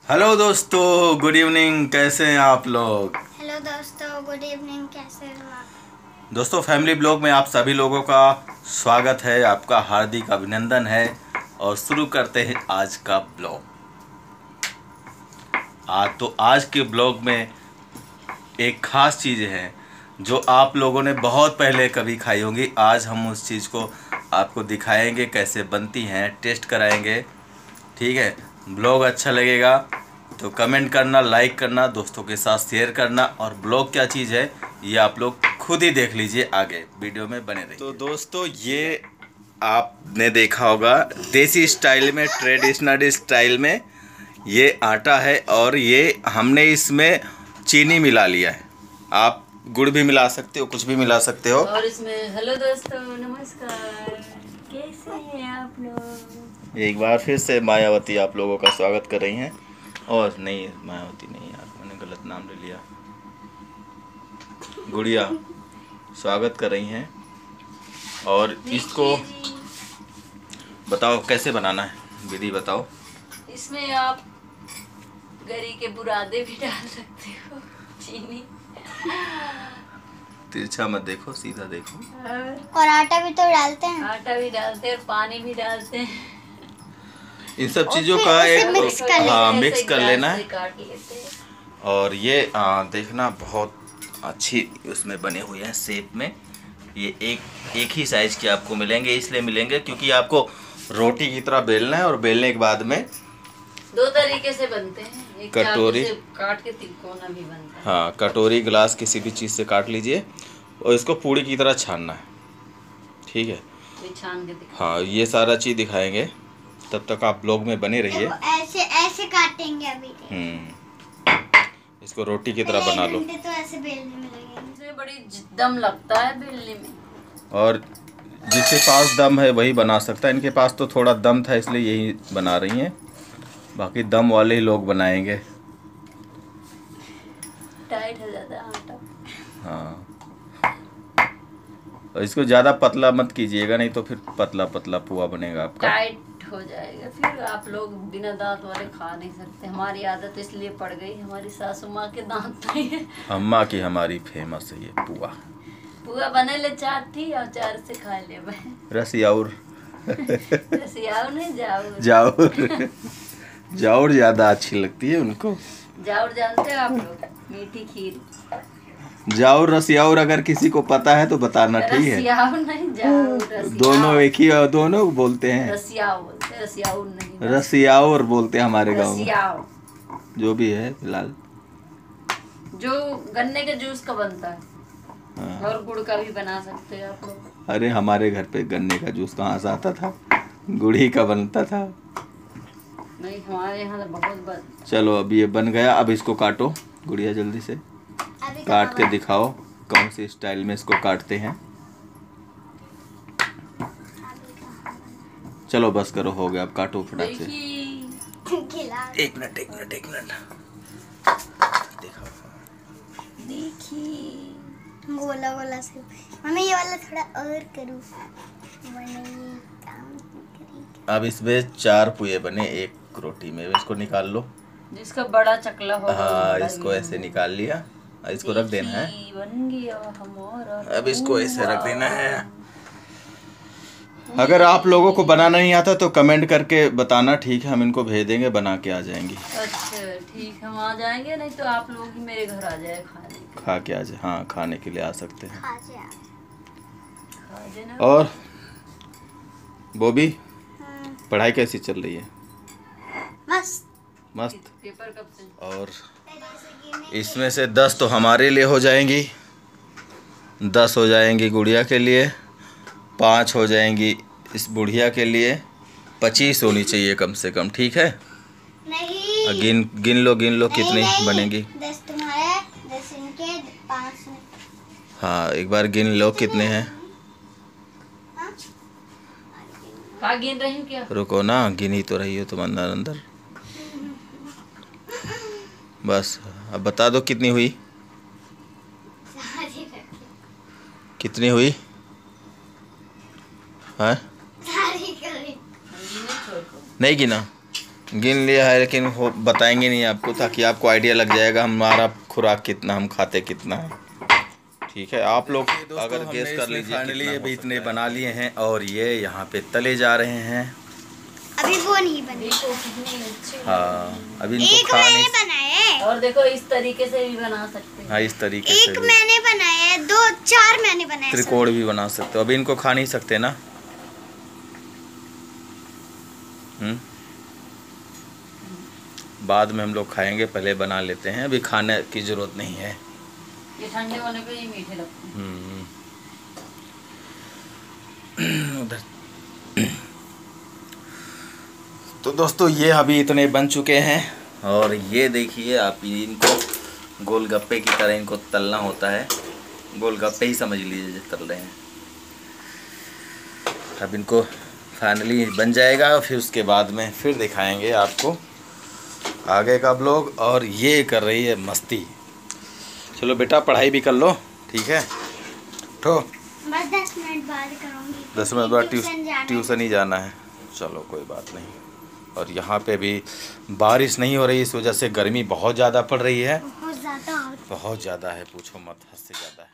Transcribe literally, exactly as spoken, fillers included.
Hello दोस्तों, good evening. कैसे हैं आप लोग? हेलो दोस्तों, गुड इवनिंग। कैसे हो आप? दोस्तों, फैमिली ब्लॉग में आप सभी लोगों का स्वागत है, आपका हार्दिक अभिनंदन है। और शुरू करते हैं आज का ब्लॉग। आज तो आज के ब्लॉग में एक खास चीज़ है जो आप लोगों ने बहुत पहले कभी खाई होंगी। आज हम उस चीज़ को आपको दिखाएंगे, कैसे बनती हैं, टेस्ट कराएंगे। ठीक है, ब्लॉग अच्छा लगेगा तो कमेंट करना, लाइक करना, दोस्तों के साथ शेयर करना। और ब्लॉग क्या चीज़ है ये आप लोग खुद ही देख लीजिए, आगे वीडियो में बने रहिए। तो दोस्तों, ये आपने देखा होगा देसी स्टाइल में, ट्रेडिशनल स्टाइल में ये आटा है और ये हमने इसमें चीनी मिला लिया है। आप गुड़ भी मिला सकते हो, कुछ भी मिला सकते हो। और इसमें हेलो दोस्तों, नमस्कार, कैसे हैं आप लोग? एक बार फिर से मायावती आप लोगों का स्वागत कर रही हैं। और नहीं, मायावती नहीं यार, मैंने गलत नाम ले लिया। गुड़िया स्वागत कर रही हैं। और इसको बताओ कैसे बनाना है, विधि बताओ। इसमें आप गरी के बुरादे भी डाल सकते हो, चीनी। तिरछा मत देखो, सीधा देखो। और आटा भी तो डालते हैं। आटा भी डालते हैं और पानी भी डालते हैं। इन सब चीज़ों उसे- का उसे एक मिक्स कर लेते हाँ ऐसे मिक्स कर ग्लास लेना से है। काट लेते हैं। और ये आ, देखना बहुत अच्छी उसमें बने हुए हैं शेप में। ये एक एक ही साइज के आपको मिलेंगे, इसलिए मिलेंगे क्योंकि आपको रोटी की तरह बेलना है। और बेलने के बाद में दो तरीके से बनते हैं, एक कटोरी- चाकू से काट के तिकोना भी बनता है। हाँ, कटोरी, गिलास, किसी भी चीज़ से काट लीजिए और इसको पूड़ी की तरह छानना है। ठीक है, कोई छान के दिखा। हाँ, ये सारा चीज़ दिखाएंगे। तब तक आप ब्लॉग में बने रहिए। देखो, ऐसे ऐसे काटेंगे अभी। हम्म इसको रोटी की तरह बना लो। एक घंटे तो ऐसे बेलने में लगेंगे। इसमें बड़ी दम लगता है बेलने में। और जिसके पास दम है वही बना सकता है। इनके पास तो थोड़ा दम था इसलिए यही बना रही हैं, बाकी दम वाले ही लोग बनाएंगे। टाइट हो जाता है आटा। हाँ, और इसको ज़्यादा पतला मत कीजिएगा, नहीं तो फिर पतला पतला पुआ बनेगा आपका। टाइट हो जाएगा, फिर आप लोग बिना दांत वाले खा नहीं सकते। हमारी आदत इसलिए पड़ गई, हमारी सासू माँ के दांत नहीं है। अम्मा की हमारी फेमस है ये पुआ। पुआ बने ले चार थी और चार से खा ले भाई। रसियाउर रसियाऊ नहीं, जाऊर। जाउर जाउर ज़्यादा अच्छी लगती है उनको। जाऊर जानते हो आप लोग? मीठी खीर। जाउर रसियाउर अगर किसी को पता है तो बताना, ठीक है। रसियाऊ नहीं, जाऊर। रसियाऊ। दोनों एक ही, दोनों बोलते हैं। रसियाऊ बोलते हैं, रसियाऊ नहीं। रसियाउर बोलते हैं हमारे गाँव में। रसियाऊ जो भी है फिलहाल। जो गन्ने के जूस का बनता है। हाँ। और गुड़ का भी बना सकते हैं आप लोग। अरे हमारे घर पे गन्ने का जूस कहाँ से आता था, गुड़ी का बनता था। नहीं, हमारे यहाँ तो बहुत बन। चलो, अब ये बन गया। अब इसको काटो गुड़िया, जल्दी से अभी काट के दिखाओ कौन सी स्टाइल में इसको काटते हैं। चलो बस करो, हो गया। अब काटो फटाक से। देखिए खिला एक मिनट एक मिनट एक मिनट दिखाओ। देखिए गोला गोला से। मम्मी ये वाला थोड़ा और करूँ। वरना काम करेगी। अब इसमें चार पुए बने एक रोटी में। इसको निकाल लो। जिसका बड़ा चकला होगा वो हाँ, बड़ा इसको भी ऐसे होगा। निकाल लिया। इसको रख देना है। देखिए, बन गया हमारा। अब इसको ऐसे रख देना है। अगर आप लोगों को बनाना नहीं आता तो कमेंट करके बताना, ठीक है, हम इनको भेज देंगे, बना के आ जाएंगी। अच्छा ठीक, हम आ जाएंगे, नहीं तो आप लोग ही मेरे घर आ जाए खाने के। खा के आ जाए। हाँ, खाने के लिए आ सकते हैं। खा जा। खा जाना। और बॉबी, हाँ, पढ़ाई कैसी चल रही है? मस्त। मस्त। पेपर कब से? और इसमें से दस तो हमारे लिए हो जाएंगी, दस हो जाएंगी गुड़िया के लिए, पाँच हो जाएंगी इस बुढ़िया के लिए, पच्चीस होनी चाहिए कम से कम, ठीक है। नहीं। और गिन गिन लो गिन लो नहीं, कितनी नहीं। बनेंगी। दस तुम्हारे, दस इनके, पाँच में। हाँ, एक बार गिन लो कितने हैं। हाँ? खा गिन रही हूँ क्या? रुको ना, गिन ही तो रही हो तुम अंदर अंदर। बस अब बता दो कितनी हुई, सारी रखी। कितनी हुई? हाँ, सारी करी। गिने छोड़ को। नहीं गिना? गिन लिया है लेकिन हो बताएंगे नहीं आपको, ताकि आपको आइडिया लग जाएगा हमारा खुराक कितना, हम खाते कितना है। ठीक है, आप लोग अगर गेस कर लीजिए। फाइनली ये भी इतने बना लिए हैं और ये यहाँ पे तले जा रहे हैं। अभी वो नहीं बने। हाँ, अभी इनको एक खा मैंने नहीं। बनाया है। और देखो इस तरीके से भी बना सकते हैं। हाँ, इस तरीके से एक भी। मैंने बनाया है, दो चार मैंने बनाए। त्रिकोण भी बना सकते हो। अभी इनको खा नहीं सकते ना। हम्म बाद में हम लोग खाएंगे, पहले बना लेते हैं, अभी खाने की जरूरत नहीं है। ये ठंडे होने पे ही मीठे लगते हैं। हम्म उधर। तो दोस्तों ये अभी इतने बन चुके हैं और ये देखिए आप, इनको गोलगप्पे की तरह इनको तलना होता है। गोलगप्पे ही समझ लीजिए तल रहे हैं। अब इनको फाइनली बन जाएगा, फिर उसके बाद में फिर दिखाएंगे आपको आगे का ब्लॉग। और ये कर रही है मस्ती। चलो बेटा पढ़ाई भी कर लो, ठीक है। तो बस दस मिनट बाद करूँगी। दस मिनट बाद ट्यूशन जाना है। ट्यूशन ही जाना है। चलो कोई बात नहीं। और यहाँ पे भी बारिश नहीं हो रही, इस वजह से गर्मी बहुत ज़्यादा पड़ रही है। बहुत ज़्यादा। बहुत ज़्यादा है, पूछो मत, हद से ज़्यादा है।